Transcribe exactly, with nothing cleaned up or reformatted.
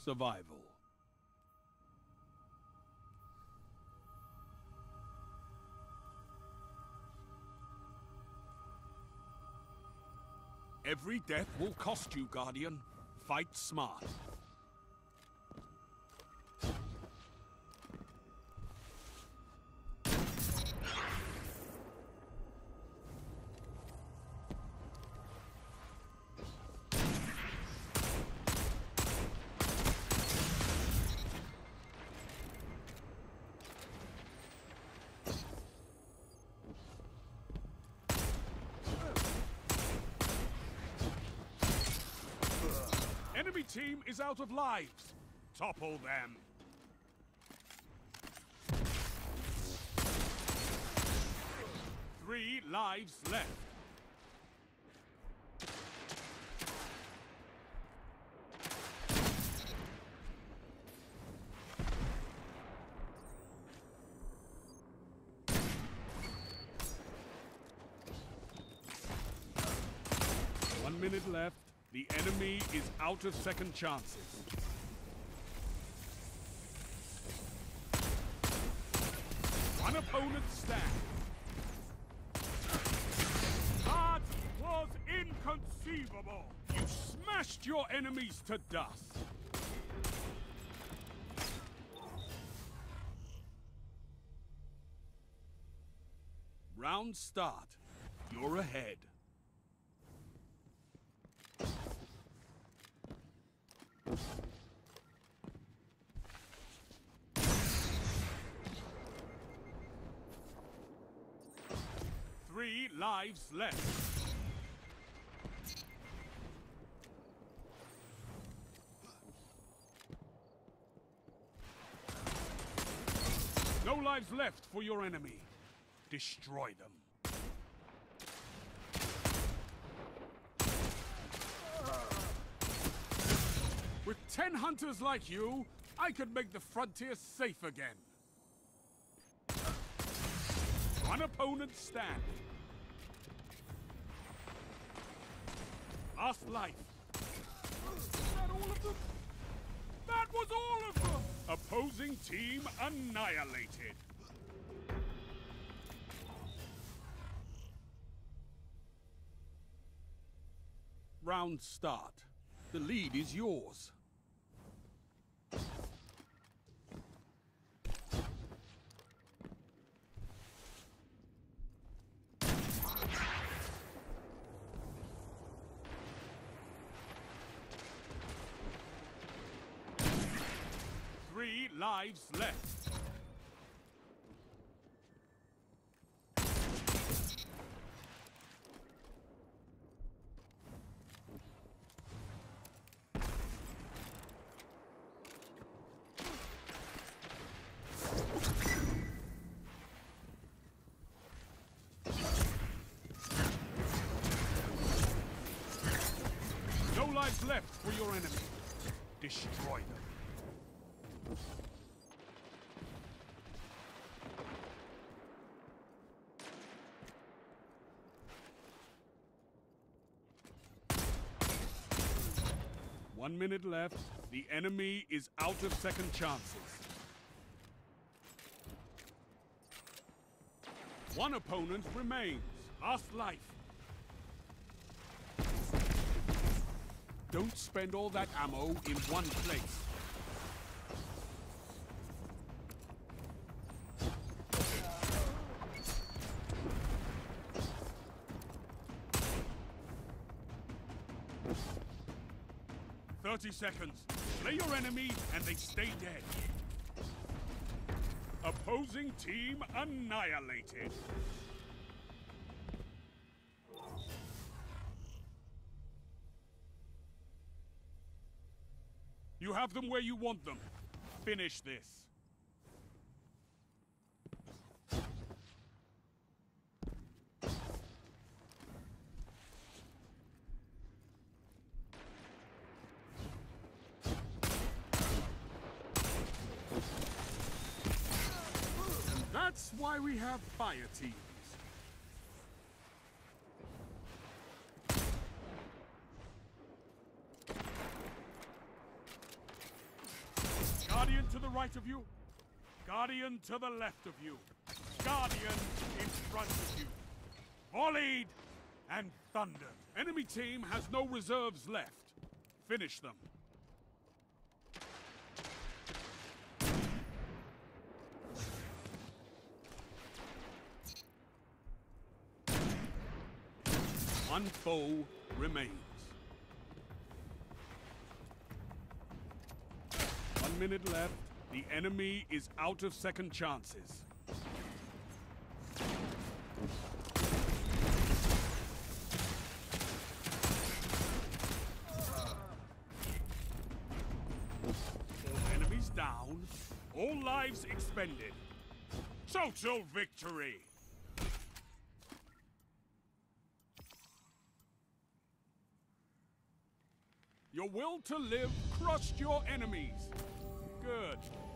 survival. Every death will cost you, Guardian. Fight smart. Enemy team is out of lives. Topple them. Three lives left. One minute left. The enemy is out of second chances. One opponent stand. That was inconceivable! You smashed your enemies to dust. Round start. You're ahead. Three lives left. No lives left for your enemy. Destroy them. With ten hunters like you, I could make the frontier safe again. One opponent standing. Last life. Is that all of them? That was all of them! Opposing team annihilated. Round start. The lead is yours. Three lives left. No lives left for your enemy. Destroy them. One minute left. The enemy is out of second chances. One opponent remains. Last life. Don't spend all that ammo in one place. Thirty seconds. Slay your enemy and they stay dead. Opposing team annihilated. You have them where you want them. Finish this. That's why we have fire teams. right of you, Guardian to the left of you, Guardian in front of you. Volleyed and thundered. Enemy team has no reserves left. Finish them. One foe remains. One minute left. The enemy is out of second chances. Enemies down. All lives expended. Total victory! Your will to live crushed your enemies. Good.